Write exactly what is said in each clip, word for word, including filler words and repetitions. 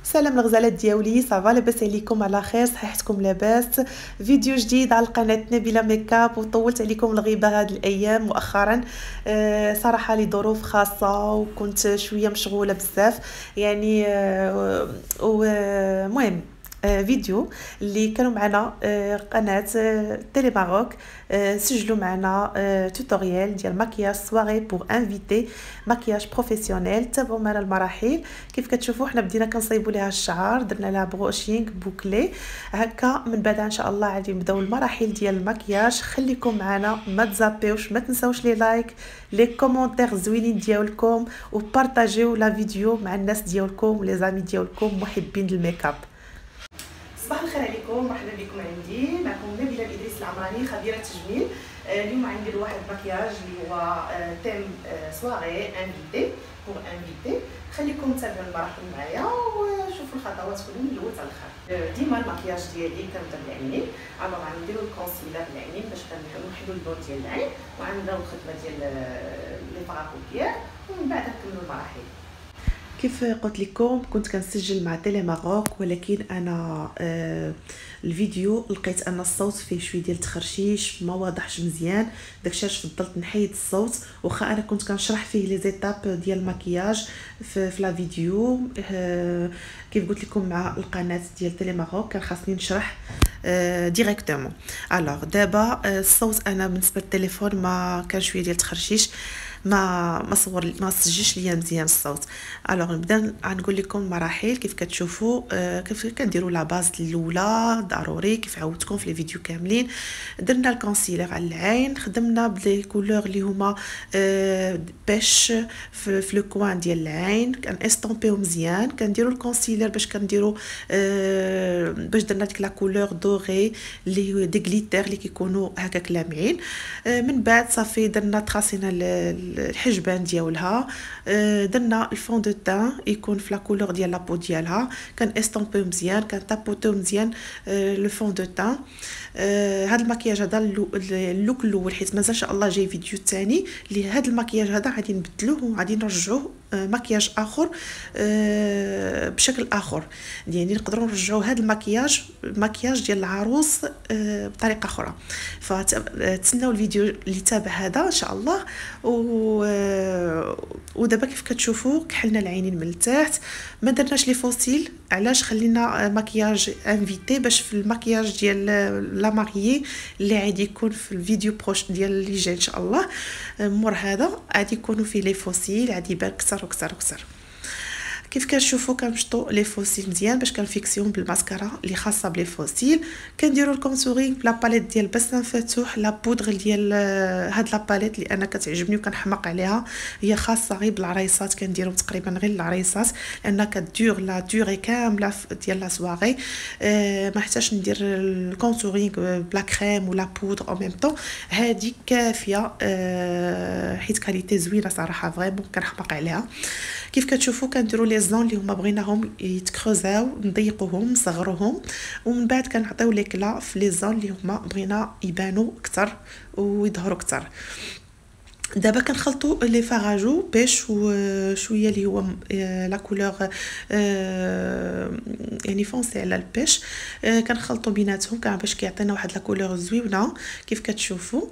سلام الغزالات ديالي، صافا لاباس عليكم؟ على خير؟ صحيحتكم لاباس؟ فيديو جديد على القناه نبيله ميكاب. وطولت عليكم الغيبه هاد الايام مؤخرا، أه صراحه لظروف خاصه وكنت شويه مشغوله بزاف يعني. أه ومهم آه فيديو اللي كانوا معنا آه قناه آه تيلي ماروك آه سجلوا معنا آه توتوريال ديال ماكياج سواري بور انفيتي، ماكياج بروفيسيونيل. تابعوا معنا المراحل. كيف كتشوفوا حنا بدينا كنصايبوا ليها الشعر، درنا لها بروشينغ بوكلي هكا. من بعد ان شاء الله غادي نبداو المراحل ديال الماكياج. خليكم معنا، ما تزابيوش، ما تنساوش لي لايك، لي كومونتير زوينين ديالكم، وبارطاجيو لا فيديو مع الناس ديالكم ولي زامي ديالكم محبين الميكاب. صباح الخير عليكم، مرحبا بكم عندي. معكم نبيله الادريس العمراني، خبيره تجميل. آه اليوم غندير واحد المكياج اللي هو آه تيم آه سواري انفيتي بور انفيتي. خليكم تابعوا المراحل معايا وشوفوا الخطوات كلهم من الاول حتى الاخر. آه ديما المكياج ديالي كنبدا بالعينين. الوغ غنديروا الكونسيلر بالعينين باش كنوحدوا اللون ديال العين، وغنبداو الخدمه ديال لي فراغوكيير، ومن بعد نكملوا المراحل. كيف قلت لكم كنت كنسجل مع تيلي ماروك، ولكن انا آه الفيديو لقيت ان الصوت فيه شويه ديال التخرشيش، ما واضحش مزيان. داكشي علاش فضلت نحيد الصوت، واخا انا كنت كنشرح فيه لي زيتاب ديال المكياج في, في لا فيديو. آه كيف قلت لكم مع القناه ديال تيلي ماروك كان خاصني نشرح آه ديريكتومون. الوغ دابا آه الصوت انا بالنسبه للتليفون ما كان شويه ديال التخرشيش، ما ما صور ما سجلش ليا مزيان الصوت. الوغ نبدا غنقول لكم المراحل. كيف كتشوفوا آه كيف كنديروا لا باز الاولى ضروري كيف عودتكم في لي فيديو كاملين. درنا الكونسيلر على العين، خدمنا بلي كولور اللي هما آه بيش في, في لو كوان ديال العين، كان استومبيو مزيان. كنديروا الكونسيلر باش كنديروا آه باش درنا ديك لا كولور دوغي اللي هو دي غليتر اللي كيكونوا هكاك لامعين. آه من بعد صافي درنا تراسينا الحجبان ديالها. درنا الفون دو تان يكون في لا كولور ديال لابو ديالها، كان استومبيو مزيان، كان تابوتو مزيان لو فون دو تان. هذا المكياج هذا اللوك الاول، حيت مازال ان شاء الله جاي فيديو ثاني لهذا المكياج هذا غادي نبدلوه وغادي نرجعوه مكياج اخر بشكل اخر. يعني نقدروا نرجعوا هذا المكياج مكياج ديال العروس بطريقه اخرى. فتسناو الفيديو اللي تابع هذا ان شاء الله. و ودابا كيف كتشوفوا كحلنا العينين من التحت، ما درناش لي فوسيل. علاش؟ خلينا مكياج انفيتي باش في المكياج ديال لا ماريي اللي غادي يكون في الفيديو بروش ديال اللي جاي ان شاء الله مور هذا غادي يكونوا فيه لي فوسيل، غادي يبان كثر وكثر وكثر. كيف كتشوفوا كنمشطوا لي فوسيل مزيان باش كنفيكسيوهم بالماسكارا اللي خاصه بلي فوسيل. كنديروا الكونتورينغ بلا باليت ديال بسام فتوح، لا بودغ ديال هاد لا باليت اللي انا كتعجبني وكنحماق عليها، هي خاصه غير بالعريسات. كنديروا تقريبا غير العريسات لان كدور لا دوري كامله ديال لا سواغي. أه ما حتاش ندير الكونتورينغ بلا كريم ولا بودغ او ميم طون، هذه كافيه. أه حيت كاليتي زوينه صراحه، فريمون كنحماق عليها. كيف كتشوفوا كنديروا لي زون اللي هما بغيناهم يتكروزاو، نضيقوهم نصغروهم، ومن بعد كنعطيو ليكلا في لي زون اللي هما بغينا يبانوا اكثر ويظهروا اكثر. دابا كنخلطوا لي فاراجو بيش وشويه اللي هو لا كولور يعني فونسي على البيش. كنخلطوا بيناتهم كاع باش كيعطينا واحد لا كولور زوينه كيف كتشوفوا.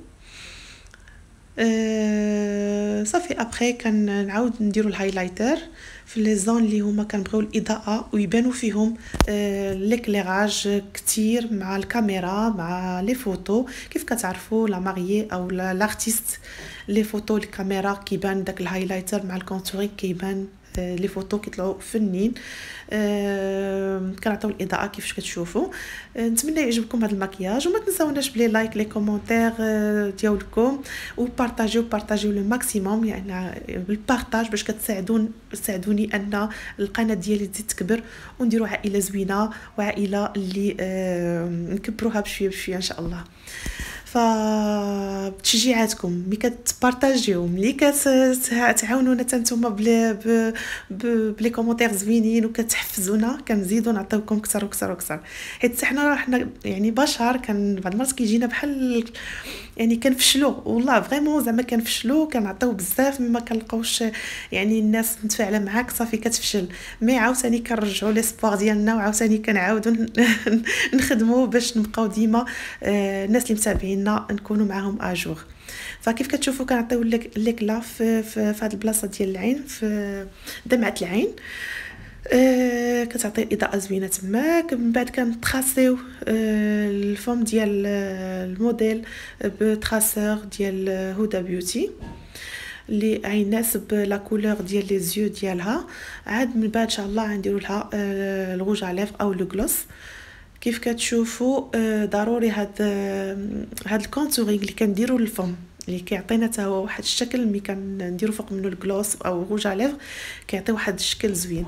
أه صافي ابري كنعاود نديروا الهايلايتر في لي زون اللي هما كنبغيو الاضاءه ويبانوا فيهم أه ليكليراج كتير مع الكاميرا مع لي فوتو. كيف كتعرفوا لا ماريي او لارتيست لي فوتو الكاميرا كيبان داك الهايلايتر مع الكونتورينغ كيبان لي فوتو كيطلعوا فنين. أه كنعطيو الاضاءه كيفاش كتشوفوا. أه نتمنى يعجبكم هذا المكياج، وما تنساوناش بلي لايك لي كومونتير أه ديالكم، وبارطاجيو بارطاجيو لو ماكسيموم يعني بالبارطاج باش كتساعدون تساعدوني ان القناه ديالي تزيد تكبر ونديروا عائله زوينه وعائله اللي أه نكبروها بشويه بشويه ان شاء الله. فبتشجيعاتكم ملي كتبارطاجيو ملي كتعاونونا حتى نتوما بلي كومونتير زوينين وكتحفزونا كنزيدو نعطيوكم اكثر واكثر واكثر، حيت حنا حنا يعني بشر كان بعض المرات كيجينا بحال يعني كنفشلوا والله فريمون زعما كنفشلوا كنعطيو بزاف ما كنلقاوش يعني الناس متفاعله معاك صافي كتفشل، مي عاوتاني كنرجعوا ليسبوار ديالنا وعاوتاني كنعاودوا نخدموا باش نبقاو ديما الناس اللي متابعينا نكونوا معاهم اجور. فكيف كتشوفوا كنعطيو لك ليكلا في في هذه البلاصه ديال العين في دمعه العين، أه كتعطي اضاءه زوينه تماك. من بعد كنتراسيو أه الفم ديال الموديل بتراسور ديال هدى بيوتي اللي غيناسب لا كولور ديال لي زيو ديالها. عاد من بعد ان شاء الله غنديروا لها أه الروج على ليفر او لو غلوس. كيف كتشوفوا أه ضروري هاد هاد الكونتورينغ اللي كنديروا للفم اللي كيعطينا حتى هو واحد الشكل، ملي كنديروا فوق منه الغلوس او روج على ليفر كيعطي واحد الشكل زوين.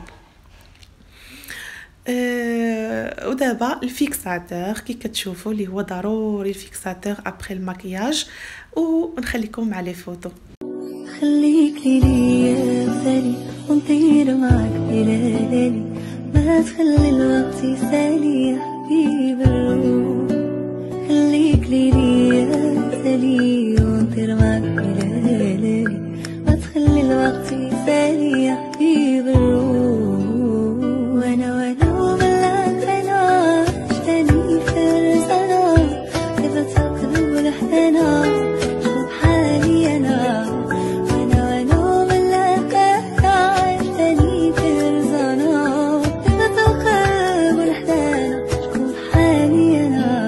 أه ودابا الفيكساتور كي كتشوفوا اللي هو ضروري الفيكساتور ابري الماكياج، ونخليكم مع لي فوتو. خليك لي سالي ونطير معك بلالي، ما تخلي الوقت يسالي يا حبيب الروح. خليك لي سالي ونطير معك بلالي، ما تخلي الوقت يسالي يا حبيب الروح. وانا وانا وملاك انا شتاني فرزانا، كيف تقلب لحدنا شوف حالي انا. وانا وانا وملاك انا شتاني فرزانا، كيف تقلب لحدنا شوف حالي انا.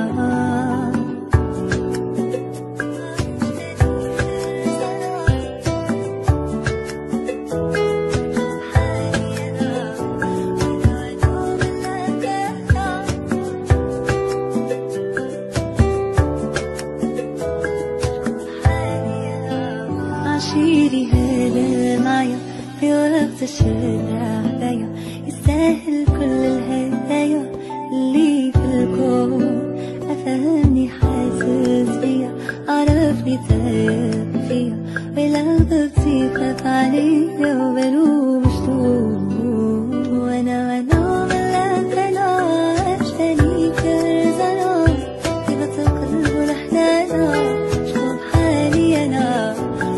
عشيري هذا معايا في وقت الشدة عليا، يستاهل كل الهدايا اللي في الكون. أفهمني حاسس بيا، عرفني تايه فيا، ولا غضبتي خاف عليا وبالو مشتوق. وانا وانا ملاك انا عشتاني كرزانا، كيف تقلب لحدانا شوف حالي انا.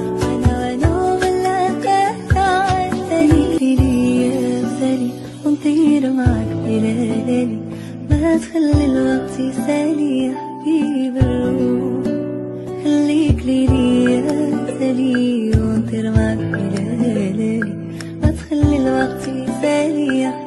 ونطير معك بلالي، ما تخلي الوقت يسالي يا حبيب الروح. خليك لي سالي ونطير معك بلالي، ما تخلي الوقت يسالي يا